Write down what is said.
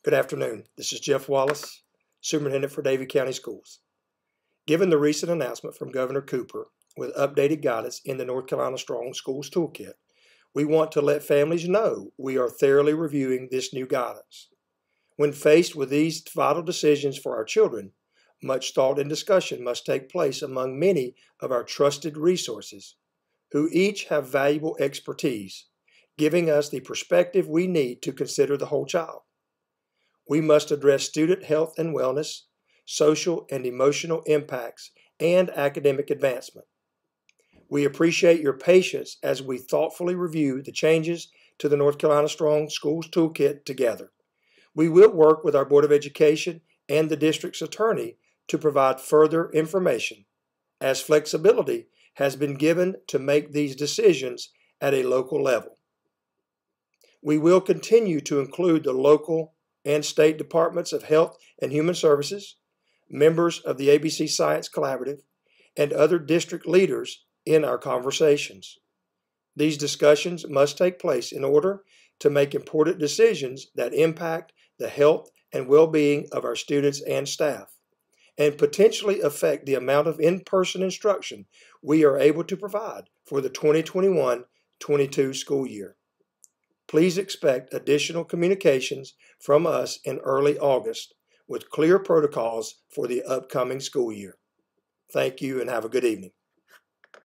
Good afternoon. This is Jeff Wallace, Superintendent for Davie County Schools. Given the recent announcement from Governor Cooper with updated guidance in the North Carolina Strong Schools Toolkit, we want to let families know we are thoroughly reviewing this new guidance. When faced with these vital decisions for our children, much thought and discussion must take place among many of our trusted resources, who each have valuable expertise, giving us the perspective we need to consider the whole child. We must address student health and wellness, social and emotional impacts, and academic advancement. We appreciate your patience as we thoughtfully review the changes to the North Carolina Strong Schools Toolkit together. We will work with our Board of Education and the district's attorney to provide further information, as flexibility has been given to make these decisions at a local level. We will continue to include the local and state departments of Health and Human Services, members of the ABC Science Collaborative, and other district leaders in our conversations. These discussions must take place in order to make important decisions that impact the health and well-being of our students and staff, and potentially affect the amount of in-person instruction we are able to provide for the 2021-22 school year. Please expect additional communications from us in early August with clear protocols for the upcoming school year. Thank you and have a good evening.